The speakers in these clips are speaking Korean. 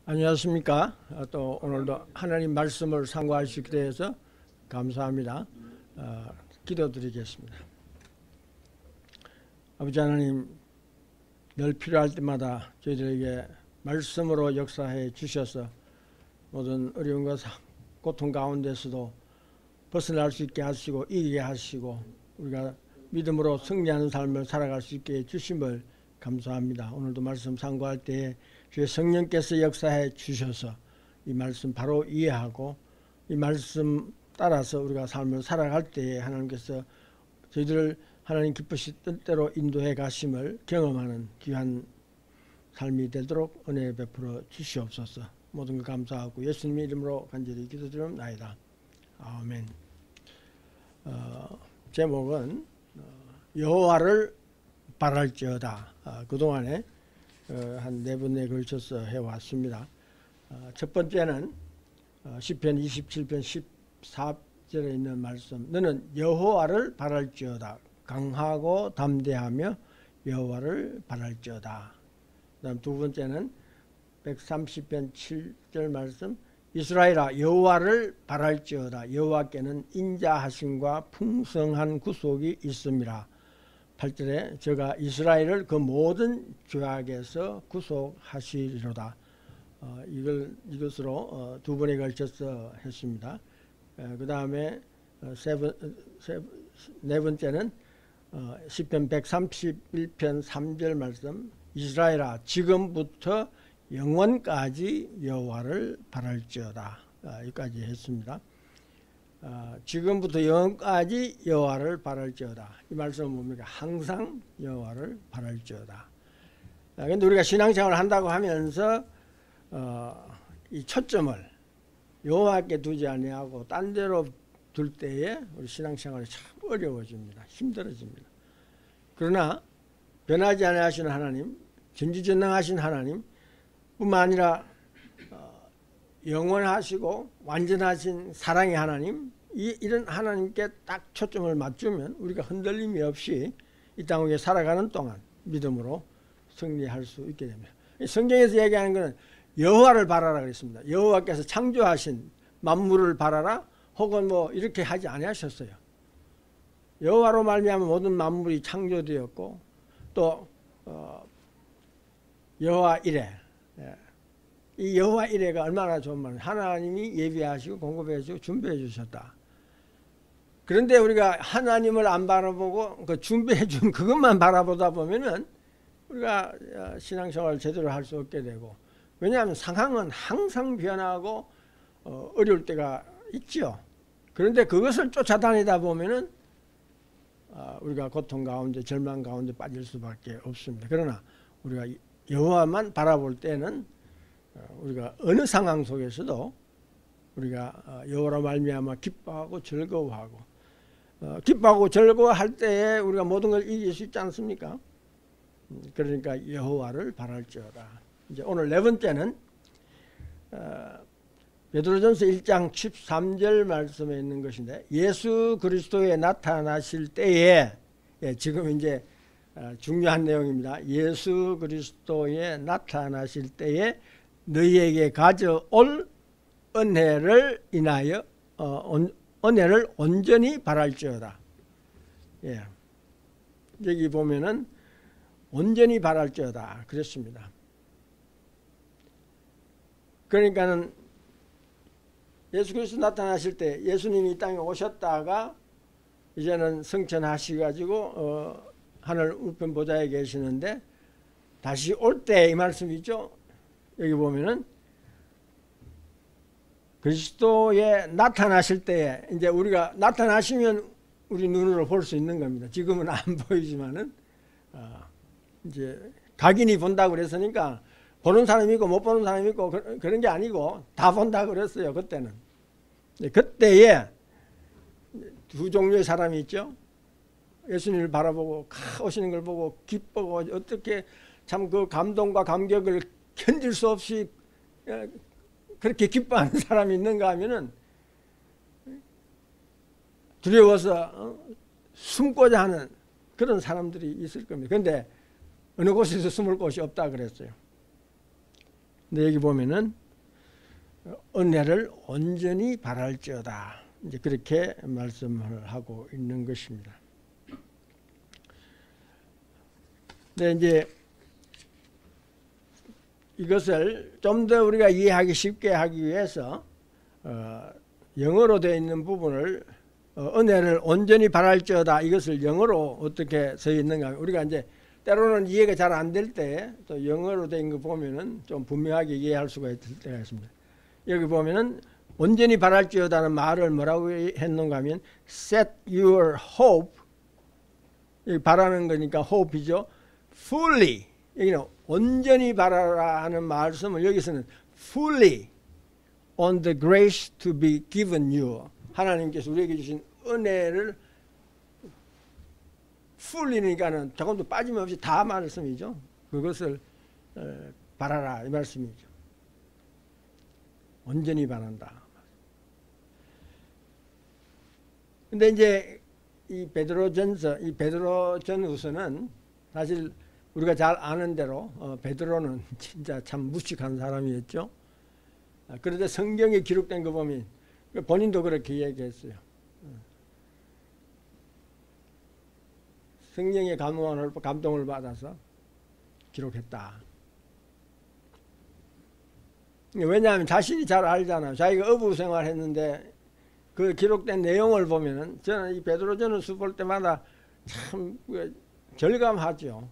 안녕하십니까. 또 오늘도 하나님 말씀을 상고할 수 있게 되어서 감사합니다. 기도드리겠습니다. 아버지 하나님, 늘 필요할 때마다 저희들에게 말씀으로 역사해 주셔서 모든 어려움과 고통 가운데서도 벗어날 수 있게 하시고 이기게 하시고 우리가 믿음으로 승리하는 삶을 살아갈 수 있게 해주심을 감사합니다. 오늘도 말씀 상고할 때에 주의 성령께서 역사해 주셔서 이 말씀 바로 이해하고 이 말씀 따라서 우리가 삶을 살아갈 때에 하나님께서 저희들을 하나님 기쁘신 뜻대로 인도해 가심을 경험하는 귀한 삶이 되도록 은혜 베풀어 주시옵소서. 모든 것 감사하고 예수님의 이름으로 간절히 기도드립니다. 아멘. 제목은 여호와를 바랄지어다. 그동안에 한 4번에 걸쳐서 해왔습니다. 첫 번째는 시편 27편 14절에 있는 말씀, 너는 여호와를 바랄지어다. 강하고 담대하며 여호와를 바랄지어다. 그다음 두 번째는 130편 7절 말씀, 이스라엘아 여호와를 바랄지어다. 여호와께는 인자하심과 풍성한 구속이 있음이라. 8절에 저가 이스라엘을 그 모든 죄악에서 구속하시리로다. 이것으로 두 번에 걸쳐서 했습니다. 그 다음에 네 번째는 시편 131편 3절 말씀, 이스라엘아 지금부터 영원까지 여호와를 바랄지어다. 여기까지 했습니다. 지금부터 영원까지 여호와를 바랄지어다. 이 말씀은 뭡니까? 항상 여호와를 바랄지어다. 그런데 우리가 신앙생활을 한다고 하면서 이 초점을 여호와께 두지 아니하고 딴 데로 둘 때에 우리 신앙생활이 참 어려워집니다. 힘들어집니다. 그러나 변하지 아니하시는 하나님, 전지전능하신 하나님 뿐만 아니라 영원하시고 완전하신 사랑의 하나님, 이런 하나님께 딱 초점을 맞추면 우리가 흔들림이 없이 이 땅 위에 살아가는 동안 믿음으로 승리할 수 있게 됩니다. 성경에서 얘기하는 것은 여호와를 바라라 그랬습니다. 여호와께서 창조하신 만물을 바라라, 혹은 뭐 이렇게 하지 아니하셨어요. 여호와로 말미암아 모든 만물이 창조되었고 또 여호와 이레, 이 여호와 이레가 얼마나 좋은 말이에요. 하나님이 예비하시고 공급해 주시고 준비해 주셨다. 그런데 우리가 하나님을 안 바라보고 그 준비해 준 그것만 바라보다 보면은 우리가 신앙생활을 제대로 할 수 없게 되고, 왜냐하면 상황은 항상 변하고 어려울 때가 있죠. 그런데 그것을 쫓아다니다 보면은 우리가 고통 가운데 절망 가운데 빠질 수밖에 없습니다. 그러나 우리가 여호와만 바라볼 때는 우리가 어느 상황 속에서도 우리가 여호와로 말미암아 기뻐하고 즐거워하고, 기뻐하고 즐거워할 때에 우리가 모든 걸 이길 수 있지 않습니까? 그러니까 여호와를 바랄지어다. 이제 오늘 네 번째는 베드로전서 1장 13절 말씀에 있는 것인데, 예수 그리스도에 나타나실 때에, 지금 이제 중요한 내용입니다. 예수 그리스도에 나타나실 때에 너희에게 가져올 은혜를 인하여 은혜를 온전히 바랄지어다. 여기 보면은 온전히 바랄지어다 그랬습니다. 그러니까는 예수 그리스도 나타나실 때, 예수님이 이 땅에 오셨다가 이제는 승천하시가지고 하늘 우편 보좌에 계시는데 다시 올 때 이 말씀이죠. 여기 보면은 그리스도에 나타나실 때에 이제 우리가 나타나시면 우리 눈으로 볼 수 있는 겁니다. 지금은 안 보이지만은 이제 각인이 본다고 그랬으니까 보는 사람이 있고 못 보는 사람이 있고 그런 게 아니고 다 본다고 그랬어요. 그때는. 그때에 두 종류의 사람이 있죠. 예수님을 바라보고 오시는 걸 보고 기쁘고 어떻게 참 그 감동과 감격을 견딜 수 없이 그렇게 기뻐하는 사람이 있는가 하면은 두려워서 숨고자 하는 그런 사람들이 있을 겁니다. 그런데 어느 곳에서 숨을 곳이 없다 그랬어요. 근데 여기 보면은 은혜를 온전히 바랄지어다. 이제 그렇게 말씀을 하고 있는 것입니다. 근데 이제 이것을 좀 더 우리가 이해하기 쉽게 하기 위해서 영어로 되어 있는 부분을 은혜를 온전히 바랄지어다, 이것을 영어로 어떻게 써 있는가. 우리가 이제 때로는 이해가 잘 안 될 때 또 영어로 된 거 보면은 좀 분명하게 이해할 수가 있을 때가 있습니다. 여기 보면은 온전히 바랄지어다는 말을 뭐라고 했는가 하면 set your hope, 여기 바라는 거니까 hope이죠. fully, 여기는 온전히 바라라 하는 말씀을 여기서는 fully on the grace to be given you, 하나님께서 우리에게 주신 은혜를 fully니까는 조금도 빠짐없이 다 말씀이죠. 그것을 바라라 이 말씀이죠. 온전히 바란다. 근데 이제 이 베드로전서, 이 베드로전후서는 사실 우리가 잘 아는 대로 베드로는 진짜 참 무식한 사람이었죠. 그런데 성경에 기록된 거 보면 본인도 그렇게 얘기했어요. 성령의 감동을 받아서 기록했다. 왜냐하면 자신이 잘 알잖아요. 자기가 어부 생활했는데 그 기록된 내용을 보면은 저는 이 베드로전후서 볼 때마다 참 절감하죠.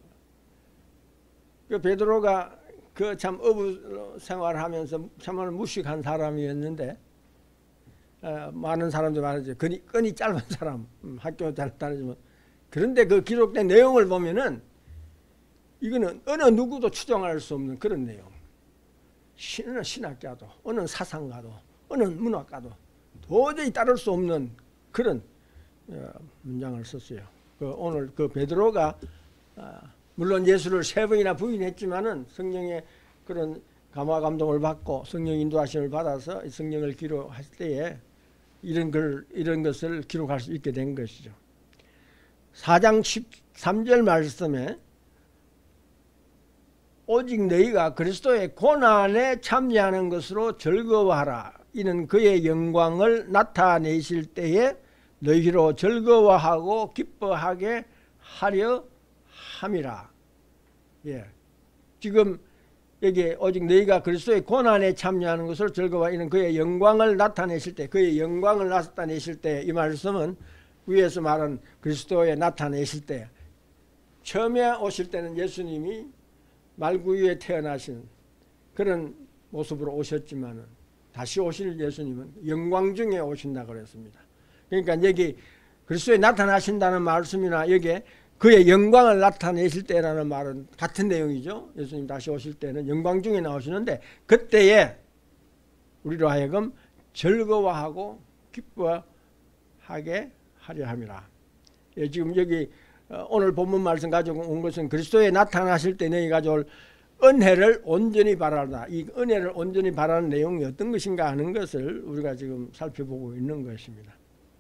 그 베드로가 그 참 어부 생활하면서 참으로 무식한 사람이었는데 많은 사람들 말하죠. 끈이 짧은 사람, 학교 잘 다니지만. 그런데 그 기록된 내용을 보면은 이거는 어느 누구도 추정할 수 없는 그런 내용. 어느 신학자도, 어느 사상가도, 어느 문학가도 도저히 따를 수 없는 그런 문장을 썼어요. 오늘 그 베드로가 물론 예수를 3번이나 부인했지만은 성령의 그런 감화 감동을 받고 성령 인도하심을 받아서 성령을 기록할 때에 이런 것을 기록할 수 있게 된 것이죠. 4장 13절 말씀에 오직 너희가 그리스도의 고난에 참여하는 것으로 즐거워하라. 이는 그의 영광을 나타내실 때에 너희로 즐거워하고 기뻐하게 하려 함이라. 예. 지금 여기 오직 너희가 그리스도의 고난에 참여하는 것으로 즐거워하라. 이는 그의 영광을 나타내실 때, 그의 영광을 나타내실 때, 이 말씀은 위에서 말한 그리스도에 나타내실 때, 처음에 오실 때는 예수님이 말구유에 태어나신 그런 모습으로 오셨지만은 다시 오실 예수님은 영광 중에 오신다 그랬습니다. 그러니까 여기 그리스도에 나타나신다는 말씀이나 여기에 그의 영광을 나타내실 때라는 말은 같은 내용이죠. 예수님 다시 오실 때는 영광 중에 나오시는데 그때에 우리로 하여금 즐거워하고 기뻐하게 하려 함이라. 예, 지금 여기 오늘 본문 말씀 가지고 온 것은 그리스도에 나타나실 때 너희 가져올 은혜를 온전히 바라라. 이 은혜를 온전히 바라는 내용이 어떤 것인가 하는 것을 우리가 지금 살펴보고 있는 것입니다.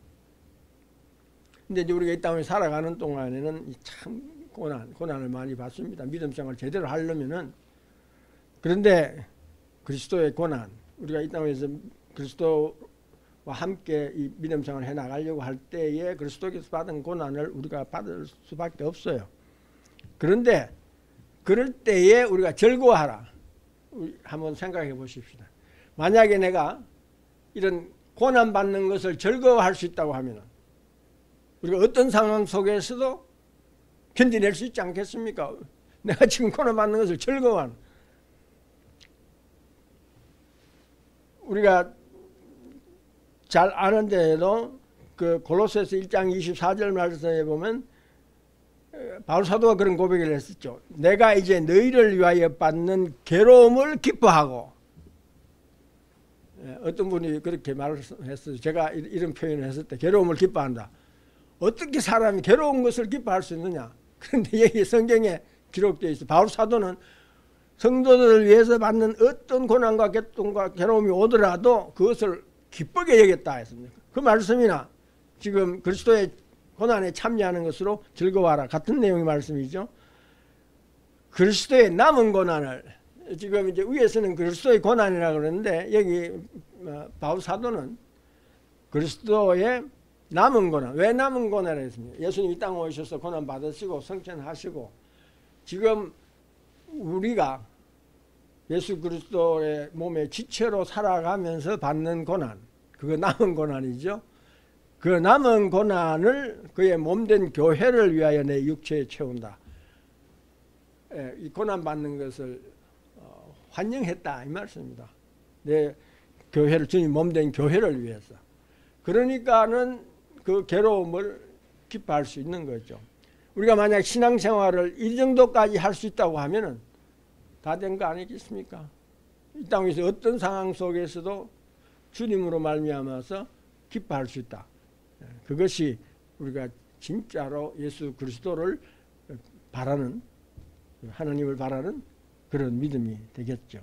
근데 이제 우리가 이 땅에 살아가는 동안에는 참 고난을 많이 받습니다. 믿음 생활을 제대로 하려면은. 그런데 그리스도의 고난, 우리가 이 땅에서 그리스도와 함께 이 믿음 생활을 해 나가려고 할 때에 그리스도께서 받은 고난을 우리가 받을 수밖에 없어요. 그런데 그럴 때에 우리가 즐거워하라. 한번 생각해 보십시다. 만약에 내가 이런 고난 받는 것을 즐거워할 수 있다고 하면 우리가 어떤 상황 속에서도 견디낼 수 있지 않겠습니까? 내가 지금 고난 받는 것을 즐거워하는. 우리가 잘 아는데도 그 골로새서 1장 24절 말씀에 보면 바울 사도가 그런 고백을 했었죠. 내가 이제 너희를 위하여 받는 괴로움을 기뻐하고. 어떤 분이 그렇게 말했어요. 제가 이런 표현을 했을 때 괴로움을 기뻐한다. 어떻게 사람이 괴로운 것을 기뻐할 수 있느냐. 그런데 여기 성경에 기록되어 있어요. 바울 사도는 성도들을 위해서 받는 어떤 고난과 고통과 괴로움이 오더라도 그것을 기쁘게 여겼다 했습니다. 그 말씀이나 지금 그리스도의 고난에 참여하는 것으로 즐거워하라. 같은 내용의 말씀이죠. 그리스도의 남은 고난을 지금 이제 위에서는 그리스도의 고난이라고 그러는데 여기 바울 사도는 그리스도의 남은 고난, 왜 남은 고난을 했습니까? 예수님 이 땅에 오셔서 고난 받으시고 성천하시고 지금 우리가 예수 그리스도의 몸의 지체로 살아가면서 받는 고난, 그거 남은 고난이죠. 그 남은 고난을 그의 몸된 교회를 위하여 내 육체에 채운다. 이 고난 받는 것을 환영했다 이 말씀입니다. 내 교회를, 주님 몸된 교회를 위해서. 그러니까는 그 괴로움을 기뻐할 수 있는 거죠. 우리가 만약 신앙생활을 이 정도까지 할 수 있다고 하면은 다 된 거 아니겠습니까? 이 땅에서 어떤 상황 속에서도 주님으로 말미암아서 기뻐할 수 있다. 그것이 우리가 진짜로 예수 그리스도를 바라는, 하나님을 바라는 그런 믿음이 되겠죠.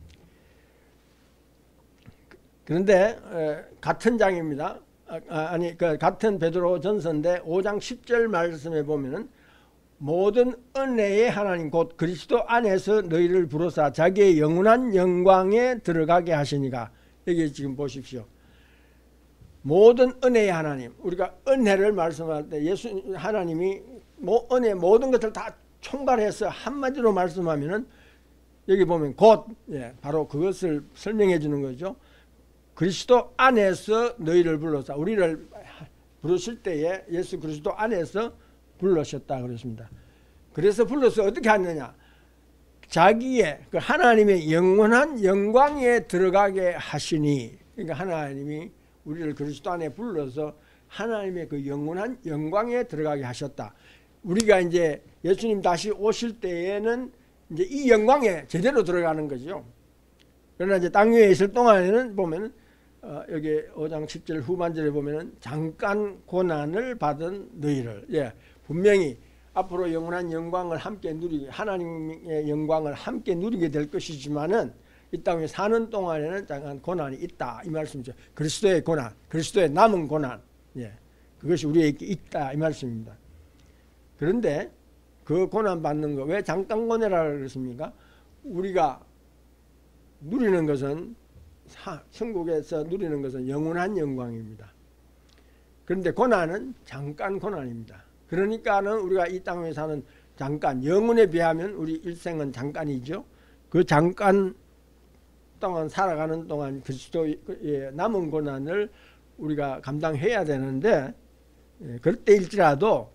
그런데 같은 장입니다. 같은 베드로 전서인데 5장 10절 말씀에 보면은 모든 은혜의 하나님 곧 그리스도 안에서 너희를 부르사 자기의 영원한 영광에 들어가게 하시니가. 여기 지금 보십시오. 모든 은혜의 하나님, 우리가 은혜를 말씀할 때 예수 하나님이 은혜 모든 것을 다 총괄해서 한마디로 말씀하면은 여기 보면 곧 바로 그것을 설명해 주는 거죠. 그리스도 안에서 너희를 불러서, 우리를 부르실 때에 예수 그리스도 안에서 불러셨다 그랬습니다. 그래서 불러서 어떻게 하느냐, 자기의 그 하나님의 영원한 영광에 들어가게 하시니. 그러니까 하나님이 우리를 그리스도 안에 불러서 하나님의 그 영원한 영광에 들어가게 하셨다. 우리가 이제 예수님 다시 오실 때에는 이제 이 영광에 제대로 들어가는 거죠. 그러나 이제 땅 위에 있을 동안에는 보면은 여기 5장 10절 후반절에 보면은 잠깐 고난을 받은 너희를, 분명히 앞으로 영원한 영광을 함께 누리게, 하나님의 영광을 함께 누리게 될 것이지만은 이 땅에 사는 동안에는 잠깐 고난이 있다 이 말씀이죠. 그리스도의 고난, 그리스도의 남은 고난, 그것이 우리에게 있다 이 말씀입니다. 그런데 그 고난 받는 거 왜 잠깐 고난이라고 그랬습니까? 우리가 누리는 것은 천국에서 누리는 것은 영원한 영광입니다. 그런데 고난은 잠깐 고난입니다. 그러니까는 우리가 이 땅에 사는 잠깐, 영혼에 비하면 우리 일생은 잠깐이죠. 그 잠깐 동안 살아가는 동안 그리스도의 남은 고난을 우리가 감당해야 되는데, 그럴 때일지라도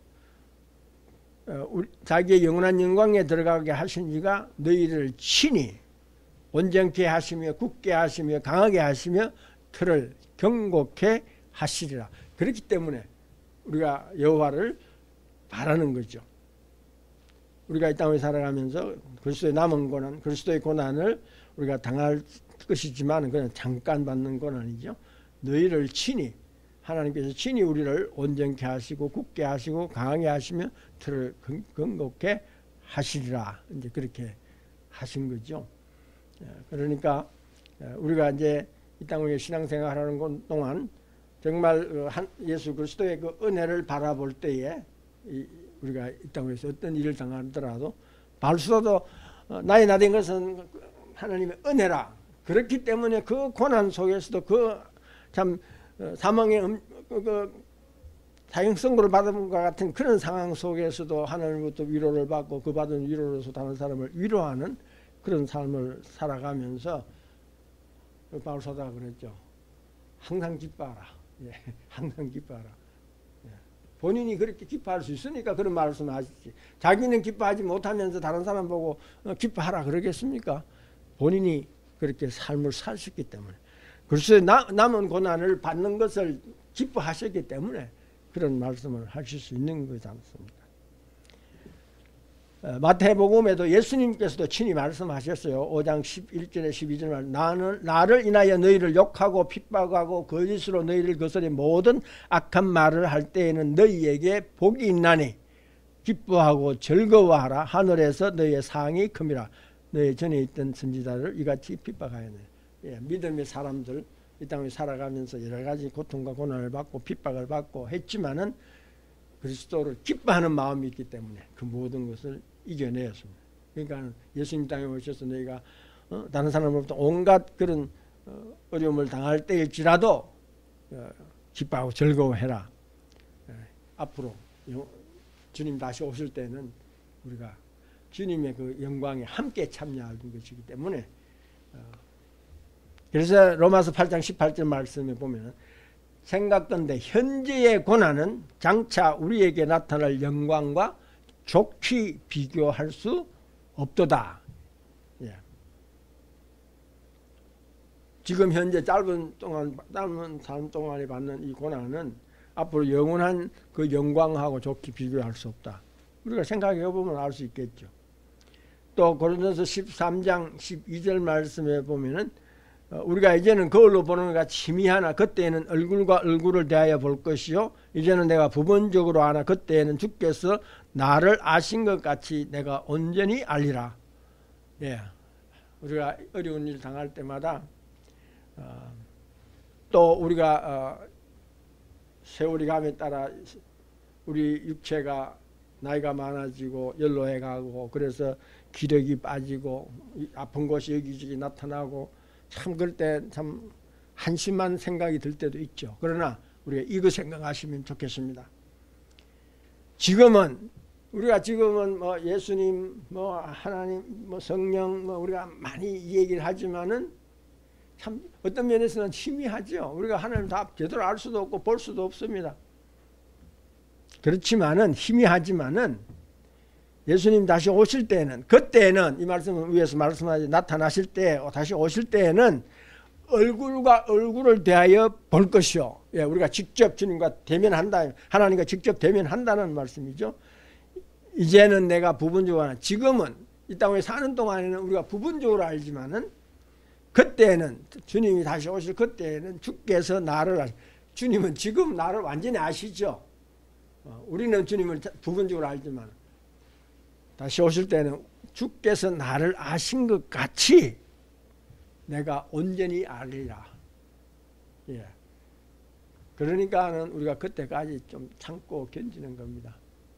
자기의 영원한 영광에 들어가게 하신 이가 너희를 친히 온전케 하시며 굳게 하시며 강하게 하시며 틀을 경고케 하시리라. 그렇기 때문에 우리가 여호와를 바라는 거죠. 우리가 이 땅에 살아가면서 그리스도의 남은 고난, 그리스도의 고난을 우리가 당할 것이지만 그냥 잠깐 받는 고난이죠. 너희를 친히, 하나님께서 친히 우리를 온전케 하시고 굳게 하시고 강하게 하시며 틀을 경고케 하시리라. 이제 그렇게 하신 거죠. 그러니까 우리가 이제 이 땅에 신앙생활하는 동안 정말 예수 그리스도의 그 은혜를 바라볼 때에 우리가 이 땅에서 어떤 일을 당하더라도 바울도 나의 나된 것은 하나님의 은혜라. 그렇기 때문에 그 고난 속에서도 그 참 사망의 사형 선고를 받은 것 같은 그런 상황 속에서도 하나님부터 위로를 받고 그 받은 위로로서 다른 사람을 위로하는 그런 삶을 살아가면서 바울 사도가 그랬죠. 항상 기뻐하라. 항상 기뻐하라. 본인이 그렇게 기뻐할 수 있으니까 그런 말씀을 하시지. 자기는 기뻐하지 못하면서 다른 사람 보고 기뻐하라 그러겠습니까? 본인이 그렇게 삶을 사셨기 때문에, 그리스도의 남은 고난을 받는 것을 기뻐하셨기 때문에 그런 말씀을 하실 수 있는 거지 않습니까? 마태복음에도 예수님께서도 친히 말씀하셨어요. 5장 11절에 12절 말, 나를 인하여 너희를 욕하고 핍박하고 거짓으로 너희를 거스리 모든 악한 말을 할 때에는 너희에게 복이 있나니 기뻐하고 즐거워하라. 하늘에서 너희의 상이 큼이라. 너희 전에 있던 선지자를 이같이 핍박하였네. 믿음의 사람들 이 땅에 살아가면서 여러 가지 고통과 고난을 받고 핍박을 받고 했지만은 그리스도를 기뻐하는 마음이 있기 때문에 그 모든 것을 이겨내었습니다. 그러니까 예수님 땅에 오셔서 너희가 다른 사람으로부터 온갖 그런 어려움을 당할 때일지라도 기뻐하고 즐거워해라. 앞으로 주님 다시 오실 때는 우리가 주님의 그 영광에 함께 참여하는 것이기 때문에 그래서 로마서 8장 18절 말씀에 보면 생각건대 현재의 고난은 장차 우리에게 나타날 영광과 좋게 비교할 수 없도다. 예. 지금 현재 짧은 삶 동안에 받는 이 고난은 앞으로 영원한 그 영광하고 좋게 비교할 수 없다. 우리가 생각해 보면 알 수 있겠죠. 또 고린도서 13장 12절 말씀에 보면은 우리가 이제는 거울로 보는 것 같이 희미하나 그때에는 얼굴과 얼굴을 대하여 볼 것이요 이제는 내가 부분적으로 아나 그때에는 주께서 나를 아신 것 같이 내가 온전히 알리라. 예, 우리가 어려운 일 당할 때마다 또 우리가 세월이 감에 따라 우리 육체가 나이가 많아지고 연로해 가고 그래서 기력이 빠지고 아픈 곳이 여기저기 나타나고 참 그럴 때 참 한심한 생각이 들 때도 있죠. 그러나 우리가 이거 생각하시면 좋겠습니다. 우리가 지금은 뭐 예수님, 뭐 하나님, 뭐 성령, 뭐 우리가 많이 이 얘기를 하지만은 참 어떤 면에서는 희미하죠. 우리가 하나님 다 제대로 알 수도 없고 볼 수도 없습니다. 그렇지만은 희미하지만은 예수님 다시 오실 때는 그때는 이 말씀은 위에서 말씀하지 나타나실 때 다시 오실 때에는 얼굴과 얼굴을 대하여 볼 것이요. 예, 우리가 직접 주님과 대면한다. 하나님과 직접 대면한다는 말씀이죠. 이제는 내가 부분적으로 하나. 지금은 이 땅에 사는 동안에는 우리가 부분적으로 알지만은 그때는 주님이 다시 오실 그때는 주께서 나를 주님은 지금 나를 완전히 아시죠. 우리는 주님을 부분적으로 알지만 다시 오실 때는 주께서 나를 아신 것 같이 내가 온전히 알리라. 예. 그러니까는 우리가 그때까지 좀 참고 견디는 겁니다.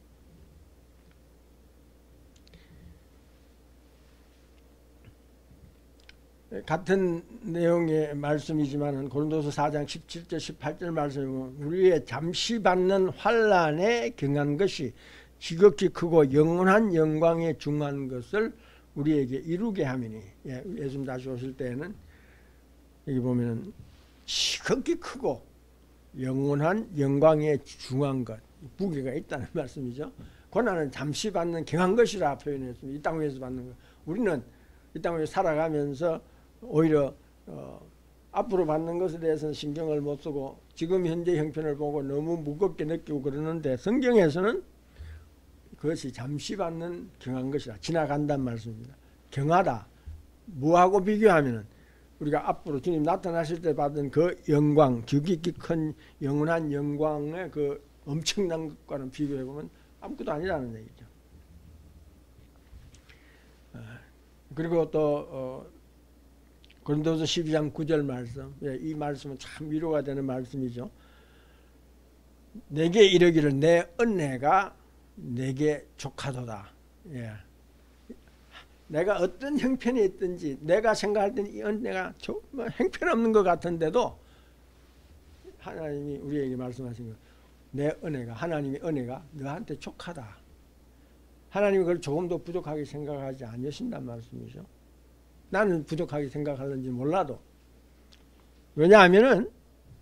같은 내용의 말씀이지만 고린도서 4장 17절 18절 말씀에 보면 우리의 잠시 받는 환난에 경한 것이 지극히 크고 영원한 영광에 중한 것을 우리에게 이루게 하미니. 예, 예수님 다시 오실 때는 여기 보면은 지극히 크고 영원한 영광에 중한 것, 무게가 있다는 말씀이죠. 고난은 잠시 받는 경한 것이라 표현했습니다. 이 땅 위에서 받는 것. 우리는 이 땅 위에 살아가면서 오히려 앞으로 받는 것에 대해서는 신경을 못 쓰고 지금 현재 형편을 보고 너무 무겁게 느끼고 그러는데 성경에서는 그것이 잠시 받는 경한 것이라 지나간단 말씀입니다. 경하다. 뭐하고 비교하면은 우리가 앞으로 주님 나타나실 때 받은 그 영광, 지극히 큰 영원한 영광의 그 엄청난 것과는 비교해보면 아무것도 아니라는 얘기죠. 그리고 또 고린도서 12장 9절 말씀, 이 말씀은 참 위로가 되는 말씀이죠. 내게 이르기를 내 은혜가 내게 족하도다. 예. 내가 어떤 형편이 있든지 내가 생각할 때는 이 은혜가 형편없는 것 같은데도 하나님이 우리에게 말씀하신 것, 내 은혜가, 하나님의 은혜가 너한테 족하다. 하나님이 그걸 조금도 부족하게 생각하지 않으신단 말씀이죠. 나는 부족하게 생각하는지 몰라도. 왜냐하면은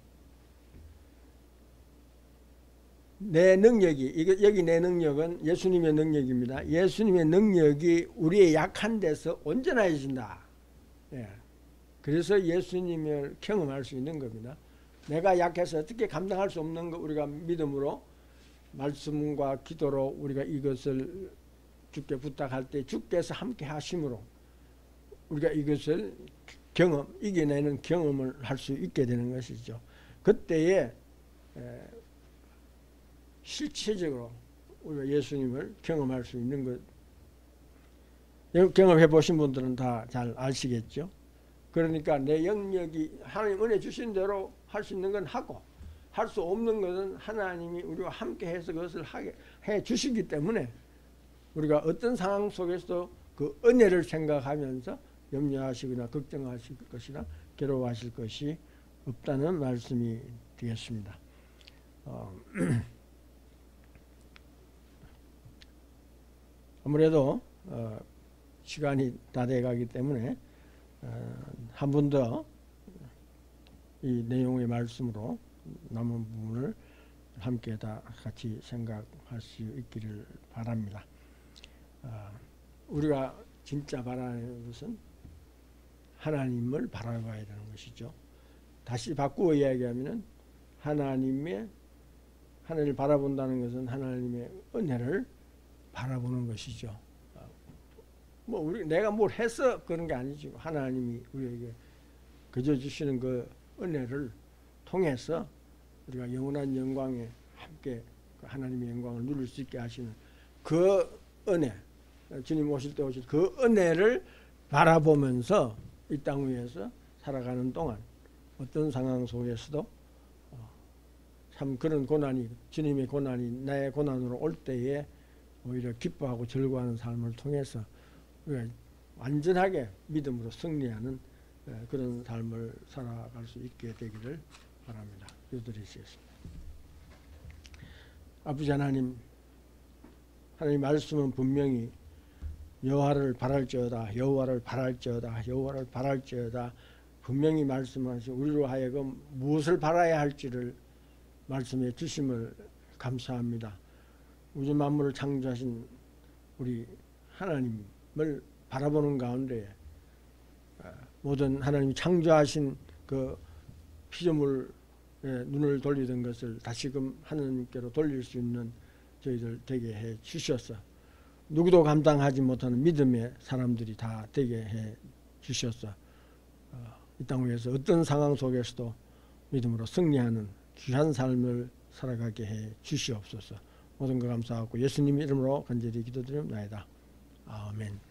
내 능력이, 여기 내 능력은 예수님의 능력입니다. 예수님의 능력이 우리의 약한 데서 온전해진다. 예. 그래서 예수님을 경험할 수 있는 겁니다. 내가 약해서 어떻게 감당할 수 없는 거 우리가 믿음으로 말씀과 기도로 우리가 이것을 주께 부탁할 때 주께서 함께 하심으로 우리가 이것을 이겨내는 경험을 할 수 있게 되는 것이죠. 그때에 실체적으로 우리가 예수님을 경험할 수 있는 것, 경험해 보신 분들은 다 잘 아시겠죠. 그러니까 내 영역이 하나님 은혜 주신 대로 할 수 있는 건 하고 할 수 없는 것은 하나님이 우리와 함께 해서 그것을 해 주시기 때문에 우리가 어떤 상황 속에서도 그 은혜를 생각하면서 염려하시거나 걱정하실 것이나 괴로워하실 것이 없다는 말씀이 되겠습니다. 아무래도 시간이 다 돼가기 때문에 한 번 더 이 내용의 말씀으로 남은 부분을 함께 다 같이 생각할 수 있기를 바랍니다. 우리가 진짜 바라는 것은 하나님을 바라봐야 되는 것이죠. 다시 바꾸어 이야기하면 하나님을 바라본다는 것은 하나님의 은혜를 바라보는 것이죠. 내가 뭘 해서 그런 게 아니죠. 하나님이 우리에게 그저 주시는 그 은혜를 통해서 우리가 영원한 영광에 함께 그 하나님의 영광을 누릴 수 있게 하시는 그 은혜, 주님 오실 때 오실 그 은혜를 바라보면서 이 땅 위에서 살아가는 동안 어떤 상황 속에서도 참 그런 고난이, 주님의 고난이 나의 고난으로 올 때에 오히려 기뻐하고 즐거워하는 삶을 통해서 우리가 완전하게 믿음으로 승리하는 그런 삶을 살아갈 수 있게 되기를 바랍니다. 기도드리겠습니다. 아버지 하나님, 하나님 말씀은 분명히 여호와를 바랄지어다, 여호와를 바랄지어다, 여호와를 바랄지어다 분명히 말씀하시고 우리로 하여금 무엇을 바라야 할지를 말씀해 주심을 감사합니다. 우주 만물을 창조하신 우리 하나님을 바라보는 가운데 모든 하나님이 창조하신 그 피조물에 눈을 돌리던 것을 다시금 하나님께로 돌릴 수 있는 저희들 되게 해 주셔서 누구도 감당하지 못하는 믿음의 사람들이 다 되게 해 주셔서 이 땅 위에서 어떤 상황 속에서도 믿음으로 승리하는 귀한 삶을 살아가게 해 주시옵소서. 모든 것 감사하고 예수님 이름으로 간절히 기도드립니다. 아멘.